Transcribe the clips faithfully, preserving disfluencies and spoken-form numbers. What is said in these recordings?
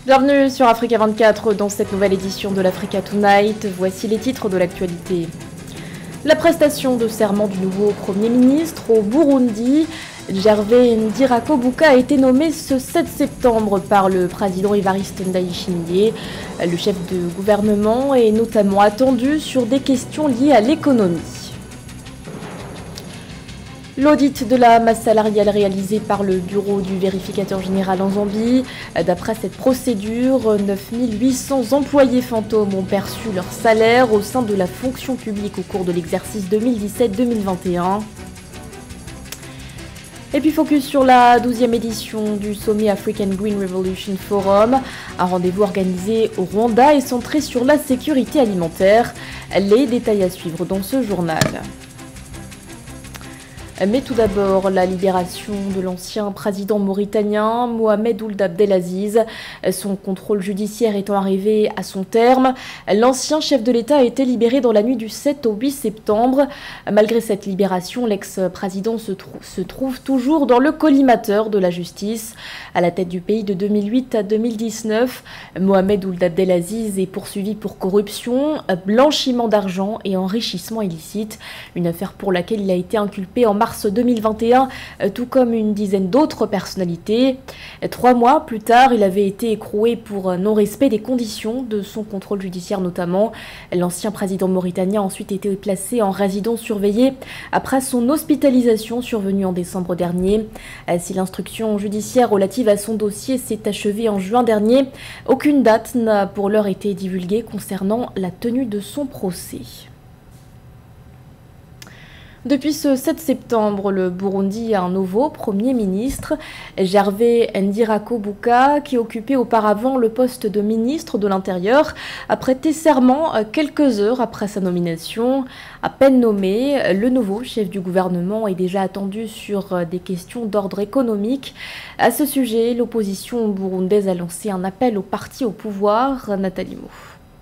Bienvenue sur Africa vingt-quatre dans cette nouvelle édition de l'Africa Tonight. Voici les titres de l'actualité. La prestation de serment du nouveau Premier ministre au Burundi. Gervais Ndirakobuka a été nommé ce sept septembre par le président Evariste Ndayishimiye. Le chef de gouvernement est notamment attendu sur des questions liées à l'économie. L'audit de la masse salariale réalisé par le bureau du vérificateur général en Zambie. D'après cette procédure, neuf mille huit cents employés fantômes ont perçu leur salaire au sein de la fonction publique au cours de l'exercice deux mille dix-sept deux mille vingt et un. Et puis focus sur la douzième édition du sommet African Green Revolution Forum, un rendez-vous organisé au Rwanda et centré sur la sécurité alimentaire. Les détails à suivre dans ce journal. Mais tout d'abord, la libération de l'ancien président mauritanien Mohamed Ould Abdelaziz. Son contrôle judiciaire étant arrivé à son terme, l'ancien chef de l'État a été libéré dans la nuit du sept au huit septembre. Malgré cette libération, l'ex-président se, trou se trouve toujours dans le collimateur de la justice. À la tête du pays de deux mille huit à deux mille dix-neuf, Mohamed Ould Abdelaziz est poursuivi pour corruption, blanchiment d'argent et enrichissement illicite. Une affaire pour laquelle il a été inculpé en mars deux mille vingt et un, tout comme une dizaine d'autres personnalités. Trois mois plus tard, il avait été écroué pour non-respect des conditions de son contrôle judiciaire notamment. L'ancien président mauritanien a ensuite été placé en résidence surveillée après son hospitalisation survenue en décembre dernier. Si l'instruction judiciaire relative à son dossier s'est achevée en juin dernier, aucune date n'a pour l'heure été divulguée concernant la tenue de son procès. Depuis ce sept septembre, le Burundi a un nouveau Premier ministre, Gervais Ndirakobuka, qui occupait auparavant le poste de ministre de l'Intérieur, a prêté serment quelques heures après sa nomination. À peine nommé, le nouveau chef du gouvernement est déjà attendu sur des questions d'ordre économique. À ce sujet, l'opposition burundaise a lancé un appel aux partis au pouvoir. Nathalie Mo.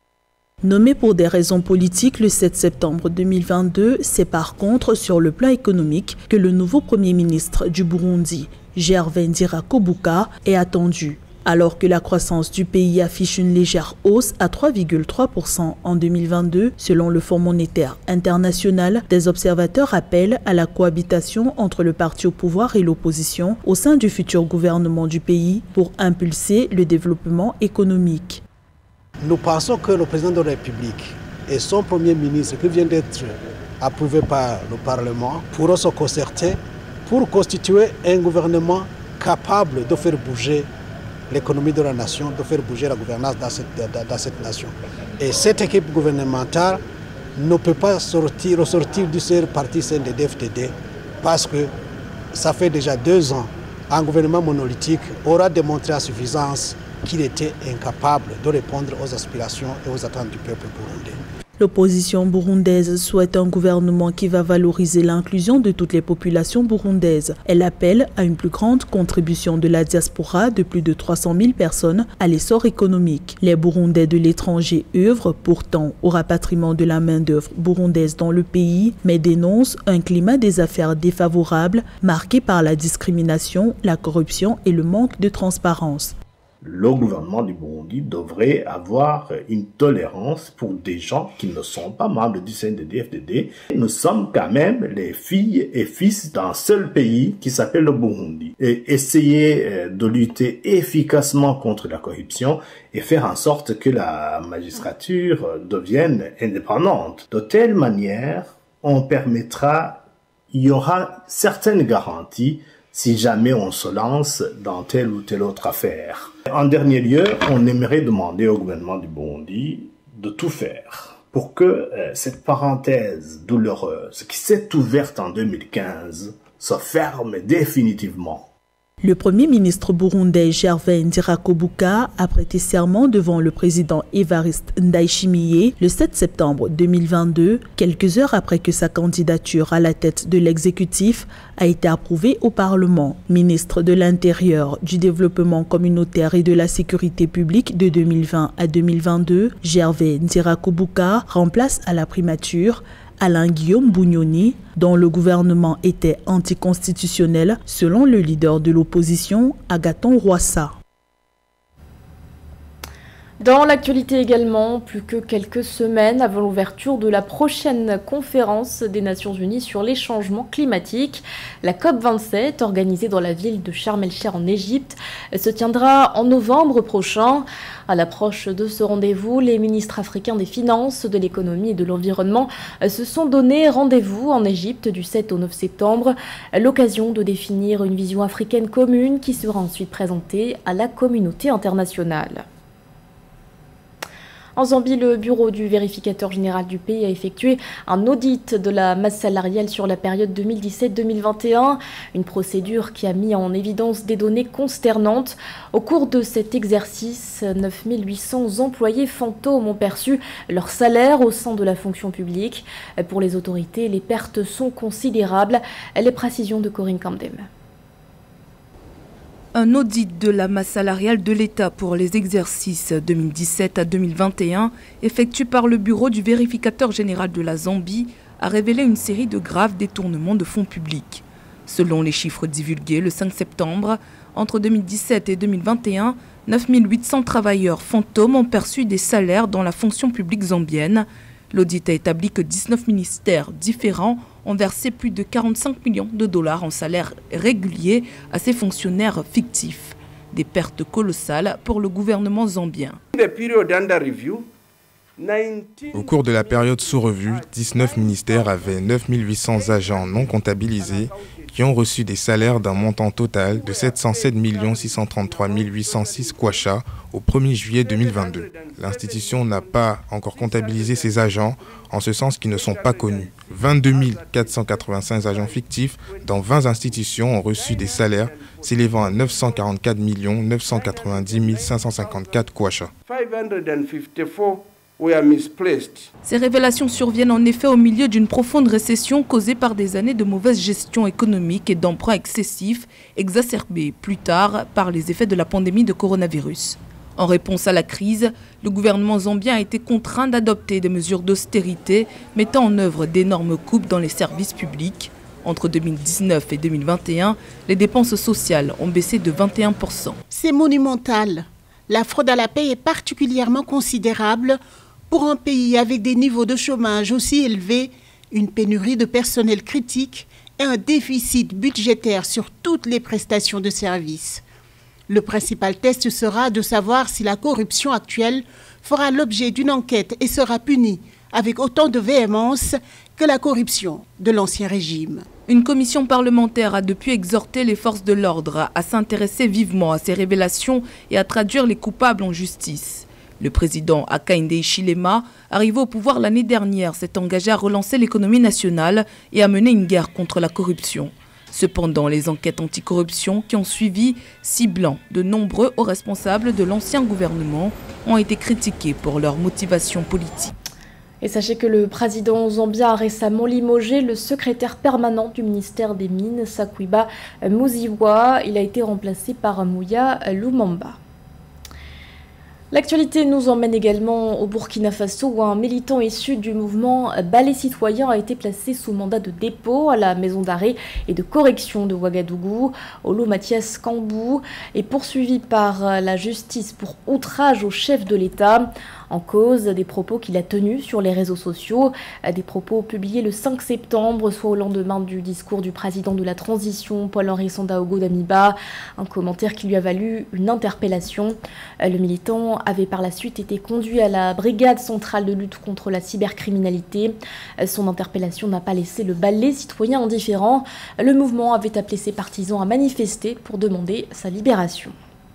Nommé pour des raisons politiques le sept septembre deux mille vingt-deux, c'est par contre sur le plan économique que le nouveau Premier ministre du Burundi, Gervais Ndirakobuka, est attendu. Alors que la croissance du pays affiche une légère hausse à trois virgule trois pour cent en deux mille vingt-deux, selon le Fonds monétaire international, des observateurs appellent à la cohabitation entre le parti au pouvoir et l'opposition au sein du futur gouvernement du pays pour impulser le développement économique. Nous pensons que le président de la République et son Premier ministre, qui vient d'être approuvé par le Parlement, pourront se concerter pour constituer un gouvernement capable de faire bouger l'économie de la nation, de faire bouger la gouvernance dans cette, dans, dans cette nation. Et cette équipe gouvernementale ne peut pas sortir, ressortir du seul parti C N D D F D D parce que ça fait déjà deux ans, un gouvernement monolithique aura démontré à suffisance qu'il était incapable de répondre aux aspirations et aux attentes du peuple burundais. L'opposition burundaise souhaite un gouvernement qui va valoriser l'inclusion de toutes les populations burundaises. Elle appelle à une plus grande contribution de la diaspora de plus de trois cent mille personnes à l'essor économique. Les Burundais de l'étranger œuvrent pourtant au rapatriement de la main-d'œuvre burundaise dans le pays, mais dénoncent un climat des affaires défavorable marqué par la discrimination, la corruption et le manque de transparence. Le gouvernement du Burundi devrait avoir une tolérance pour des gens qui ne sont pas membres du C N D D F D D. Nous sommes quand même les filles et fils d'un seul pays qui s'appelle le Burundi. Et essayer de lutter efficacement contre la corruption et faire en sorte que la magistrature devienne indépendante. De telle manière, on permettra, il y aura certaines garanties si jamais on se lance dans telle ou telle autre affaire. En dernier lieu, on aimerait demander au gouvernement du Burundi de tout faire pour que euh, cette parenthèse douloureuse qui s'est ouverte en deux mille quinze se ferme définitivement. Le Premier ministre burundais Gervais Ndirakobuka a prêté serment devant le président Evariste Ndayishimiye le sept septembre deux mille vingt-deux, quelques heures après que sa candidature à la tête de l'exécutif a été approuvée au Parlement. Ministre de l'Intérieur, du Développement communautaire et de la Sécurité publique de deux mille vingt à deux mille vingt-deux, Gervais Ndirakobuka remplace à la primature Alain Guillaume Bunyoni, dont le gouvernement était anticonstitutionnel selon le leader de l'opposition, Agathon Rwasa. Dans l'actualité également, plus que quelques semaines avant l'ouverture de la prochaine conférence des Nations Unies sur les changements climatiques, la COP vingt-sept, organisée dans la ville de Sharm el-Sheikh en Égypte, se tiendra en novembre prochain. À l'approche de ce rendez-vous, les ministres africains des Finances, de l'économie et de l'environnement se sont donné rendez-vous en Égypte du sept au neuf septembre, l'occasion de définir une vision africaine commune qui sera ensuite présentée à la communauté internationale. En Zambie, le bureau du vérificateur général du pays a effectué un audit de la masse salariale sur la période deux mille dix-sept deux mille vingt et un, une procédure qui a mis en évidence des données consternantes. Au cours de cet exercice, neuf mille huit cents employés fantômes ont perçu leur salaire au sein de la fonction publique. Pour les autorités, les pertes sont considérables. Les précisions de Corinne Camdem. Un audit de la masse salariale de l'État pour les exercices deux mille dix-sept à deux mille vingt et un, effectué par le bureau du vérificateur général de la Zambie, a révélé une série de graves détournements de fonds publics. Selon les chiffres divulgués le cinq septembre, entre deux mille dix-sept et deux mille vingt et un, neuf mille huit cents travailleurs fantômes ont perçu des salaires dans la fonction publique zambienne. L'audit a établi que dix-neuf ministères différents ont versé plus de quarante-cinq millions de dollars en salaire régulier à ces fonctionnaires fictifs. Des pertes colossales pour le gouvernement zambien. Au cours de la période sous revue, dix-neuf ministères avaient neuf mille huit cents agents non comptabilisés qui ont reçu des salaires d'un montant total de sept cent sept millions six cent trente-trois mille huit cent six kwacha au premier juillet deux mille vingt-deux. L'institution n'a pas encore comptabilisé ces agents, en ce sens qu'ils ne sont pas connus. vingt-deux mille quatre cent quatre-vingt-cinq agents fictifs dans vingt institutions ont reçu des salaires s'élevant à neuf cent quarante-quatre millions neuf cent quatre-vingt-dix mille cinq cent cinquante-quatre kwacha. Ces révélations surviennent en effet au milieu d'une profonde récession causée par des années de mauvaise gestion économique et d'emprunts excessifs, exacerbés plus tard par les effets de la pandémie de coronavirus. En réponse à la crise, le gouvernement zambien a été contraint d'adopter des mesures d'austérité, mettant en œuvre d'énormes coupes dans les services publics. Entre deux mille dix-neuf et deux mille vingt et un, les dépenses sociales ont baissé de vingt et un pour cent. C'est monumental. La fraude à la paie est particulièrement considérable. Pour un pays avec des niveaux de chômage aussi élevés, une pénurie de personnel critique et un déficit budgétaire sur toutes les prestations de services. Le principal test sera de savoir si la corruption actuelle fera l'objet d'une enquête et sera punie avec autant de véhémence que la corruption de l'ancien régime. Une commission parlementaire a depuis exhorté les forces de l'ordre à s'intéresser vivement à ces révélations et à traduire les coupables en justice. Le président Hakainde Hichilema, arrivé au pouvoir l'année dernière, s'est engagé à relancer l'économie nationale et à mener une guerre contre la corruption. Cependant, les enquêtes anticorruption qui ont suivi, ciblant de nombreux hauts responsables de l'ancien gouvernement, ont été critiquées pour leur motivation politique. Et sachez que le président zambien a récemment limogé le secrétaire permanent du ministère des Mines, Sakwiba Muziwa. Il a été remplacé par Mouya Lumumba. L'actualité nous emmène également au Burkina Faso où un militant issu du mouvement Balai Citoyen a été placé sous mandat de dépôt à la maison d'arrêt et de correction de Ouagadougou. Olo Mathias Kambou est poursuivi par la justice pour outrage au chef de l'État. En cause des propos qu'il a tenus sur les réseaux sociaux, des propos publiés le cinq septembre, soit au lendemain du discours du président de la transition, Paul-Henri Sandaogo Damiba, un commentaire qui lui a valu une interpellation. Le militant avait par la suite été conduit à la brigade centrale de lutte contre la cybercriminalité. Son interpellation n'a pas laissé le Balai Citoyen indifférent. Le mouvement avait appelé ses partisans à manifester pour demander sa libération.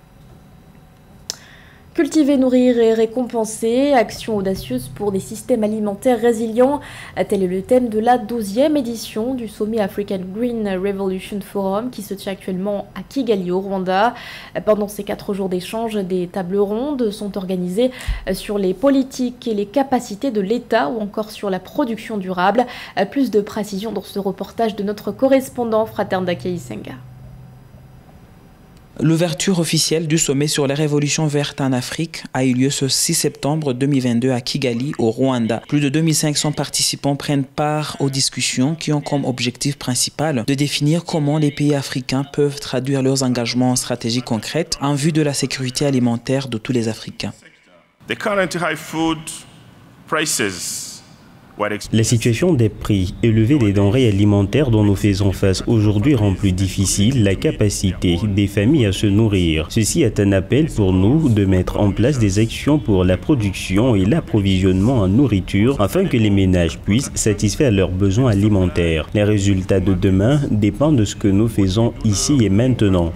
Cultiver, nourrir et récompenser, action audacieuse pour des systèmes alimentaires résilients. Tel est le thème de la douzième édition du sommet African Green Revolution Forum qui se tient actuellement à Kigali au Rwanda. Pendant ces quatre jours d'échange, des tables rondes sont organisées sur les politiques et les capacités de l'État ou encore sur la production durable. Plus de précisions dans ce reportage de notre correspondant Fraternda Keisenga. L'ouverture officielle du sommet sur la révolution verte en Afrique a eu lieu ce six septembre deux mille vingt-deux à Kigali, au Rwanda. Plus de deux mille cinq cents participants prennent part aux discussions qui ont comme objectif principal de définir comment les pays africains peuvent traduire leurs engagements en stratégies concrètes en vue de la sécurité alimentaire de tous les Africains. La situation des prix élevés des denrées alimentaires dont nous faisons face aujourd'hui rend plus difficile la capacité des familles à se nourrir. Ceci est un appel pour nous de mettre en place des actions pour la production et l'approvisionnement en nourriture afin que les ménages puissent satisfaire leurs besoins alimentaires. Les résultats de demain dépendent de ce que nous faisons ici et maintenant.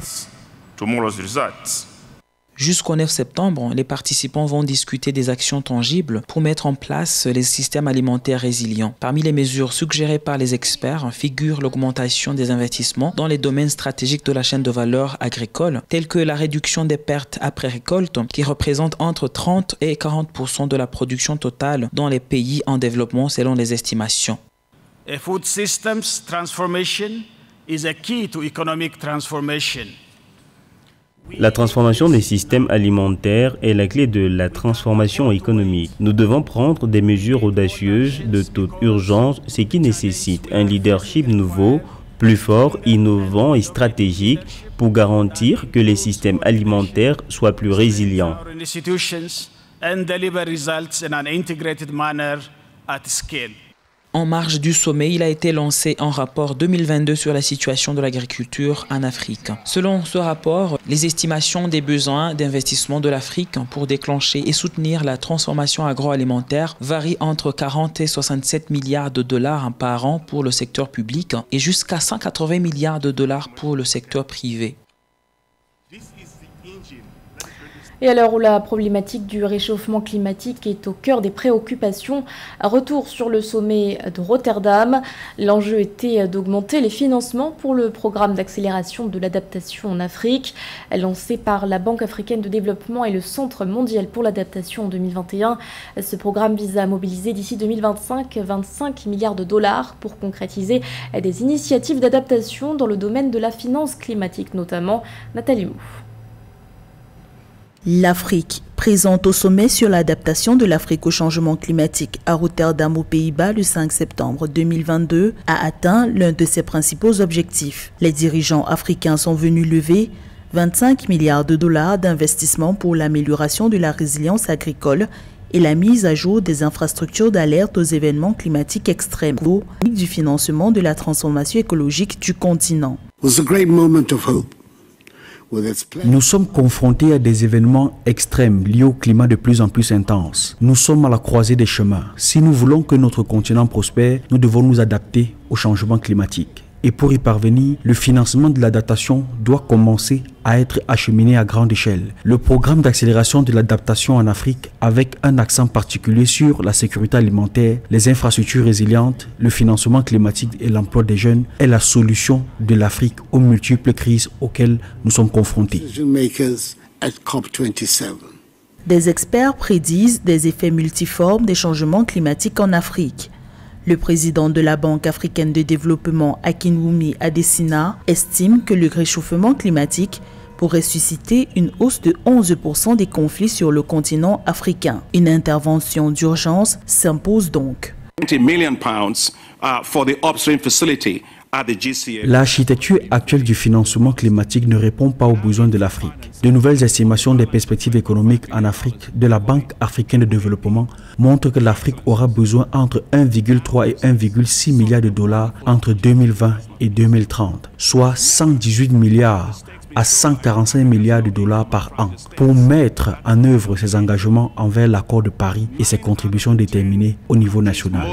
Jusqu'au neuf septembre, les participants vont discuter des actions tangibles pour mettre en place les systèmes alimentaires résilients. Parmi les mesures suggérées par les experts figure l'augmentation des investissements dans les domaines stratégiques de la chaîne de valeur agricole, tels que la réduction des pertes après récolte, qui représente entre trente et quarante pour cent de la production totale dans les pays en développement selon les estimations. A food systems transformation is a key to economic transformation. La transformation des systèmes alimentaires est la clé de la transformation économique. Nous devons prendre des mesures audacieuses de toute urgence, ce qui nécessite un leadership nouveau, plus fort, innovant et stratégique pour garantir que les systèmes alimentaires soient plus résilients. En marge du sommet, il a été lancé un rapport deux mille vingt-deux sur la situation de l'agriculture en Afrique. Selon ce rapport, les estimations des besoins d'investissement de l'Afrique pour déclencher et soutenir la transformation agroalimentaire varient entre quarante et soixante-sept milliards de dollars par an pour le secteur public et jusqu'à cent quatre-vingts milliards de dollars pour le secteur privé. Et à l'heure où la problématique du réchauffement climatique est au cœur des préoccupations, un retour sur le sommet de Rotterdam. L'enjeu était d'augmenter les financements pour le programme d'accélération de l'adaptation en Afrique, lancé par la Banque africaine de développement et le Centre mondial pour l'adaptation en deux mille vingt et un. Ce programme vise à mobiliser d'ici deux mille vingt-cinq vingt-cinq milliards de dollars pour concrétiser des initiatives d'adaptation dans le domaine de la finance climatique notamment. Nathalie Mou. L'Afrique, présente au sommet sur l'adaptation de l'Afrique au changement climatique à Rotterdam aux Pays-Bas le cinq septembre deux mille vingt-deux, a atteint l'un de ses principaux objectifs. Les dirigeants africains sont venus lever vingt-cinq milliards de dollars d'investissement pour l'amélioration de la résilience agricole et la mise à jour des infrastructures d'alerte aux événements climatiques extrêmes, du financement de la transformation écologique du continent. Nous sommes confrontés à des événements extrêmes liés au climat de plus en plus intense. Nous sommes à la croisée des chemins. Si nous voulons que notre continent prospère, nous devons nous adapter au changement climatique. Et pour y parvenir, le financement de l'adaptation doit commencer à être acheminé à grande échelle. Le programme d'accélération de l'adaptation en Afrique, avec un accent particulier sur la sécurité alimentaire, les infrastructures résilientes, le financement climatique et l'emploi des jeunes, est la solution de l'Afrique aux multiples crises auxquelles nous sommes confrontés. Des experts prédisent des effets multiformes des changements climatiques en Afrique. Le président de la Banque africaine de développement, Akinwumi Adesina, estime que le réchauffement climatique pourrait susciter une hausse de onze pour cent des conflits sur le continent africain. Une intervention d'urgence s'impose donc. L'architecture actuelle du financement climatique ne répond pas aux besoins de l'Afrique. De nouvelles estimations des perspectives économiques en Afrique de la Banque africaine de développement montrent que l'Afrique aura besoin entre un virgule trois et un virgule six milliards de dollars entre deux mille vingt et deux mille trente, soit cent dix-huit milliards à cent quarante-cinq milliards de dollars par an pour mettre en œuvre ses engagements envers l'accord de Paris et ses contributions déterminées au niveau national.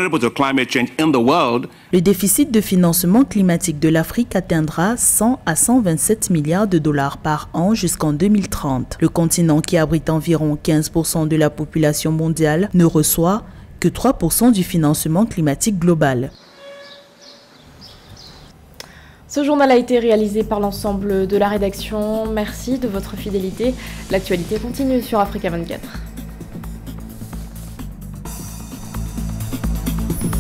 Le déficit de financement climatique de l'Afrique atteindra cent à cent vingt-sept milliards de dollars par an jusqu'en deux mille trente. Le continent, qui abrite environ quinze pour cent de la population mondiale, ne reçoit que trois pour cent du financement climatique global. Ce journal a été réalisé par l'ensemble de la rédaction. Merci de votre fidélité. L'actualité continue sur Africa vingt-quatre.